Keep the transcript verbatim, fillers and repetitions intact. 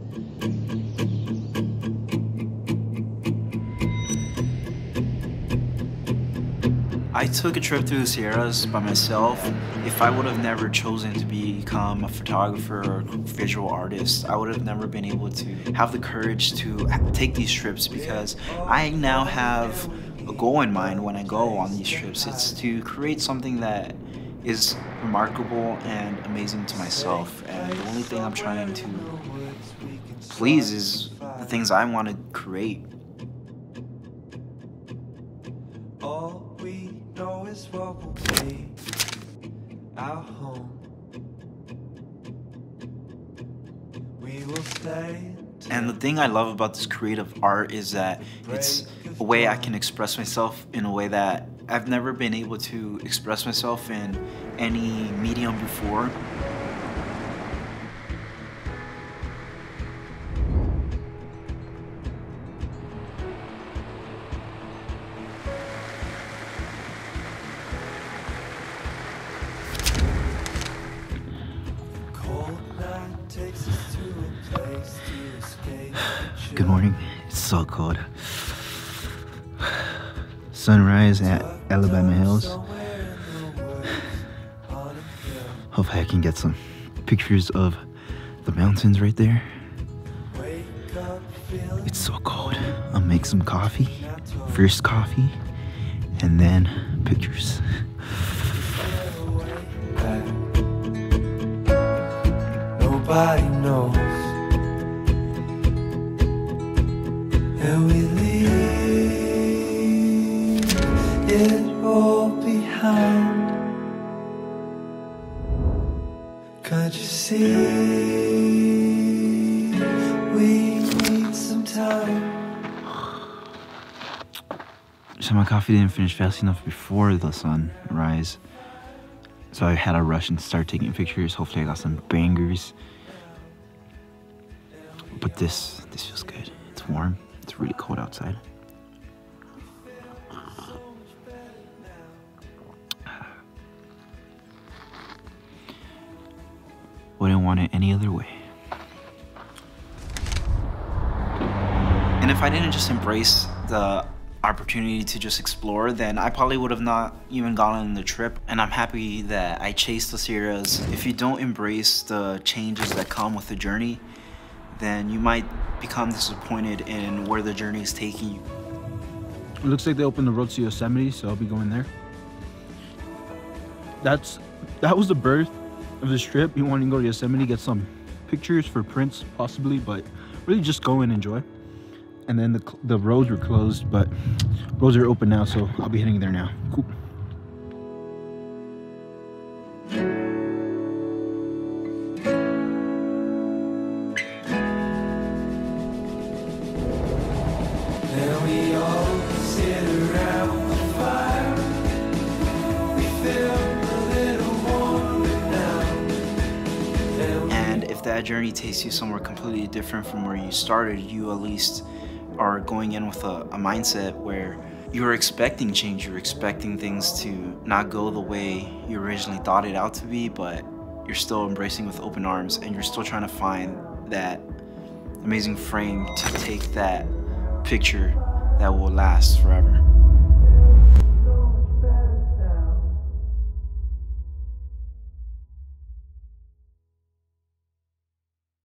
I took a trip through the Sierras by myself. If I would have never chosen to become a photographer or visual artist, I would have never been able to have the courage to take these trips, because I now have a goal in mind when I go on these trips. It's to create something that is remarkable and amazing to myself. And the only thing I'm trying to please is the things I want to create. All we know is what will be our home. We will stay. And the thing I love about this creative art is that it's a way I can express myself in a way that I've never been able to express myself in any medium before. Good morning. It's so cold. Sunrise at Alabama Hills. Hopefully I can get some pictures of the mountains right there. It's so cold. I'll make some coffee. First coffee, and then pictures. Nobody knows. And we leave it all behind. Can't you see we need some time? So my coffee didn't finish fast enough before the sunrise, so I had to rush and start taking pictures. Hopefully I got some bangers. But this, this feels good. It's warm. It's really cold outside. Wouldn't want it any other way. And if I didn't just embrace the opportunity to just explore, then I probably would have not even gone on the trip. And I'm happy that I chased the Sierras. If you don't embrace the changes that come with the journey, then you might become disappointed in where the journey is taking you. It looks like they opened the road to Yosemite, so I'll be going there. That's that was the birth of this trip. You want to go to Yosemite, get some pictures for prints possibly, but really just go and enjoy. And then the, the roads were closed, but roads are open now, so I'll be heading there now. Cool. And we all sit around the fire. We feel a little warmer now. And if that journey takes you somewhere completely different from where you started, you at least are going in with a, a mindset where you're expecting change. You're expecting things to not go the way you originally thought it out to be, but you're still embracing with open arms, and you're still trying to find that amazing frame to take that picture that will last forever.